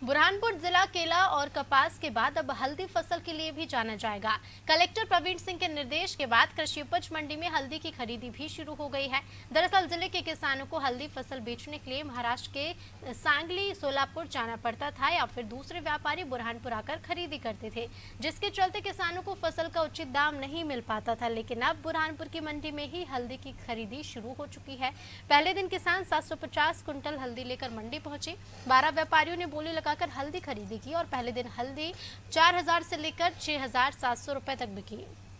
बुरहानपुर जिला केला और कपास के बाद अब हल्दी फसल के लिए भी जाना जाएगा। कलेक्टर प्रवीण सिंह के निर्देश के बाद कृषि उपज मंडी में हल्दी की खरीदी भी शुरू हो गई है। दरअसल जिले के किसानों को हल्दी फसल बेचने के लिए महाराष्ट्र के सांगली, सोलापुर जाना पड़ता था या फिर दूसरे व्यापारी बुरहानपुर आकर खरीदी करते थे, जिसके चलते किसानों को फसल का उचित दाम नहीं मिल पाता था। लेकिन अब बुरहानपुर की मंडी में ही हल्दी की खरीदी शुरू हो चुकी है। पहले दिन किसान 750 कुंटल हल्दी लेकर मंडी पहुंचे। 12 व्यापारियों ने बोली लगाकर हल्दी खरीदी की और पहले दिन हल्दी 4000 से लेकर 6700 रुपए तक बिकी।